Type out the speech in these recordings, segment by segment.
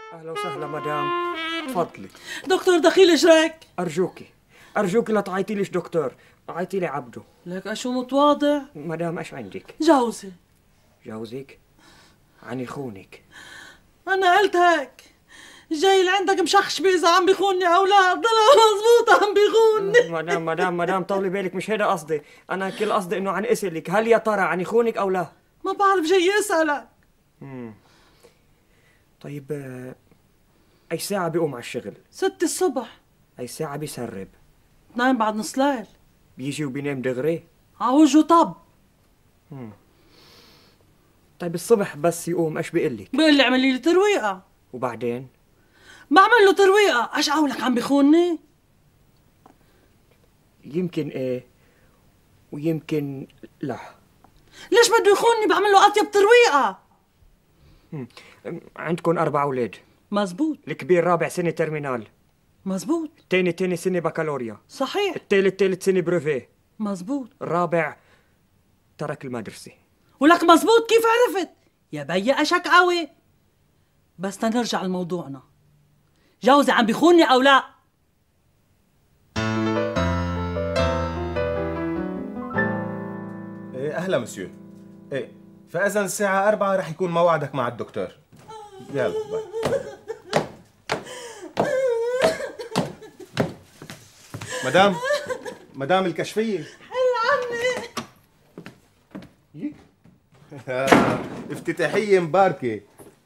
أهلا وسهلا مدام، تفضلي. دكتور دخيل اجريك. أرجوكي لا تعيطي ليش دكتور، عيطي لي عبده. لك شو متواضع. مدام ايش عندك؟ جوزي. جوزك؟ عني خونك. أنا قلت هيك، جاي لعندك مشخش إذا عم بيخونني أو لا، ضلها مزبوطة عم بيخونني. مدام طولي بالك، مش هيدا قصدي، أنا كل قصدي إنه عن أسألك هل يا ترى عني خونك أو لا؟ ما بعرف، جاي أسألك. طيب أي ساعة بيقوم على الشغل؟ 6 الصبح. أي ساعة بيسرب؟ 2 بعد نص ليل. بيجي وبينام دغري؟ عوجه طب. طيب الصبح بس يقوم ايش بيقلك؟ بيقول لي اعملي لي ترويقة. وبعدين؟ بعمل له ترويقة، ايش قولك عم بيخونني؟ يمكن ايه ويمكن لا. ليش بده يخونني؟ بعمل له أطيب ترويقة. عندكم 4 أولاد؟ مزبوط. الكبير رابع سنة ترمينال. مزبوط. تاني سنة بكالوريا. صحيح. الثالث سنة بروفيه. مزبوط. الرابع ترك المدرسة. ولك مزبوط، كيف عرفت؟ يا بيي اشك قوي. بس تنرجع لموضوعنا، جوزي عم بيخونني او لا؟ ايه اهلا مسيو. ايه فاذا الساعة 4 رح يكون موعدك مع الدكتور. يلا باي. مدام الكشفية، حل عني. افتتاحية مباركة.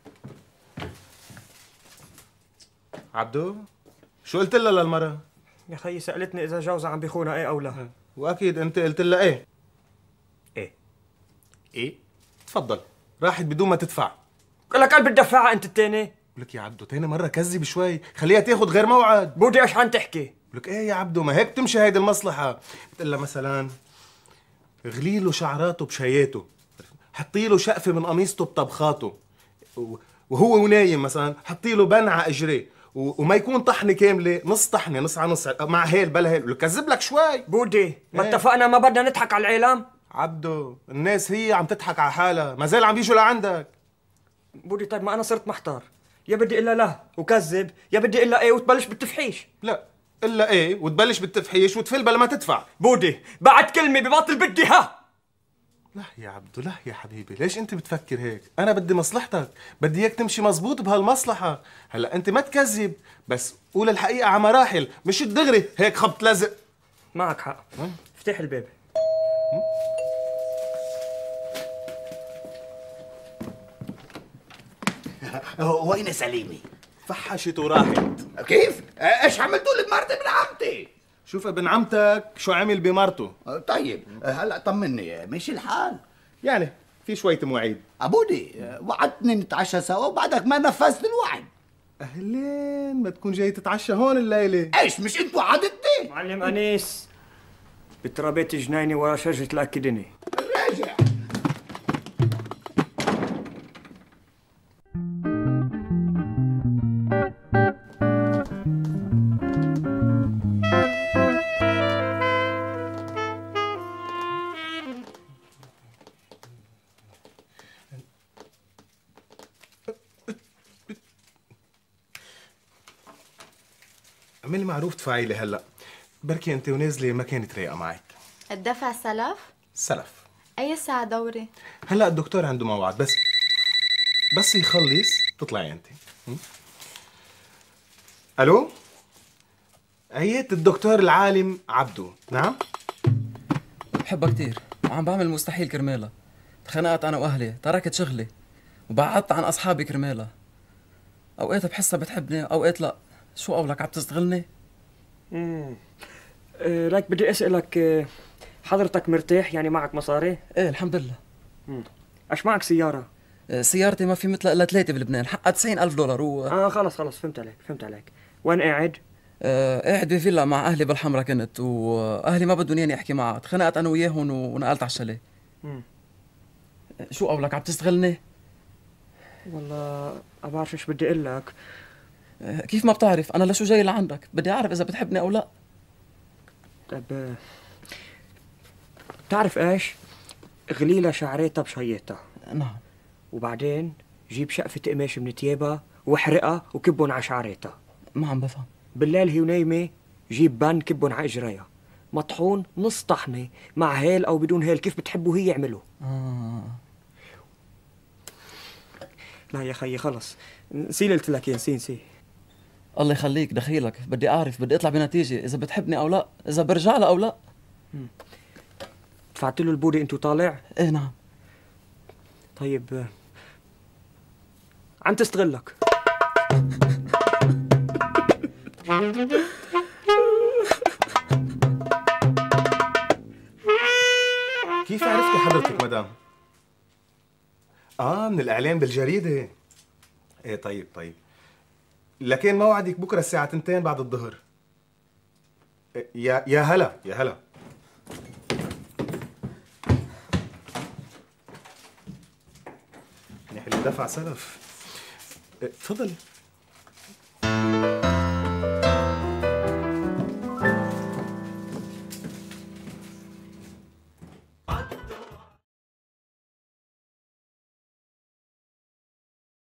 عبدو، شو قلت لها للمرة؟ يا خيي سألتني إذا جوزها عم بيخونها إيه أو لا. وأكيد أنت قلت لها إيه؟ إيه؟ إيه؟ تفضل، راحت بدون ما تدفع. لك قلب تدفعها أنت التاني؟ لك يا عبدو تاني مرة كذب شوي، خليها تاخذ غير موعد. بودي إيش عم تحكي؟ لك إيه يا عبدو، ما هيك تمشي هيدي المصلحة. بتقول لها مثلا اغلي له شعراته بشياته، حطي له شقفة من قميصته بطبخاته، وهو ونايم مثلا حطي له بن على اجريه، وما يكون طحنه كامله، نص طحنه نص على نص، مع هيل بلا هيل. كذب لك شوي. بودي ما اتفقنا ما بدنا نضحك على العالم؟ عبدو الناس هي عم تضحك على حالها، ما زال عم بيجوا لعندك. بودي طيب ما انا صرت محتار، يا بدي الا لا وكذب، يا بدي الا ايه وتبلش بالتفحيش. لا الا ايه وتبلش بالتفحيش وتفل بلا ما تدفع. بودي بعد كلمه بباطل بدي ها. لا يا عبدو لا يا حبيبي، ليش انت بتفكر هيك؟ انا بدي مصلحتك، بدي اياك تمشي مزبوط بهالمصلحة. هلا انت ما تكذب، بس قول الحقيقة على مراحل، مش الدغري هيك خبط لزق. معك حق. افتح الباب. وين سليمة؟ فحشت وراحت. كيف؟ ايش عملتوا لي بمرتي ابن عمتي؟ شوف ابن عمتك شو عمل بمرته. طيب هلا طمني، ماشي الحال؟ يعني في شوية مواعيد. ابودي وعدتني نتعشى سوا وبعدك ما نفذت الوعد. اهلين، ما تكون جاي تتعشى هون الليلة؟ ايش مش انت وعدتني؟ معلم انيس بترابيت جنيني ورا شجرة الاكدني. راجع. اعملي معروف تفعي لي هلا، بركي انت ونازله ما كانت رايقه معك. الدفع سلف؟ سلف. أي ساعة دوري؟ هلا الدكتور عنده موعد، بس يخلص تطلعي انت. الو، عيت الدكتور العالم عبدو. نعم. بحبها كتير وعم بعمل المستحيل كرمالها. تخانقت انا واهلي، تركت شغلي وبعدت عن اصحابي كرمالها. اوقات بحسها بتحبني اوقات لا. شو قولك، عم تستغلني؟ لك بدي اسالك، حضرتك مرتاح يعني معك مصاري؟ ايه الحمد لله. ايش معك سياره؟ سيارتي ما في مثلها الا 3 بلبنان، حقها $90,000 خلص فهمت عليك. وين قاعد؟ قاعد بفيلا مع اهلي بالحمرة كنت، واهلي ما بدهم ياني احكي معها، تخانقت انا وياهم ونقلت على الشاليه. شو قولك، عم تستغلني؟ والله ما بعرف ايش بدي اقول لك. كيف ما بتعرف؟ انا لشو جاي لعندك؟ بدي اعرف اذا بتحبني او لا. طيب بتعرف ايش؟ اغلي لها شعريتها بشياتها. نعم. وبعدين جيب شقفة قماش من تيابها واحرقها وكبهم على شعريتها. ما عم بفهم. بالليل هي نايمة جيب بن كبهم على اجريها، مطحون نص طحنة مع هيل او بدون هيل كيف بتحبوا هي اعمله. لا يا خيي خلص، نسي اللي قلت لك يا نسي. الله يخليك دخيلك، بدي اعرف، بدي اطلع بنتيجة اذا بتحبني او لا، اذا برجع لها او لا. دفعت له البودي انت طالع؟ ايه نعم. طيب عم تستغلك. كيف عرفتي حضرتك مدام؟ من الإعلان بالجريدة. ايه طيب لكن موعدك بكره الساعة 2 بعد الظهر. يا هلا منيح اللي دفع سلف. تفضل.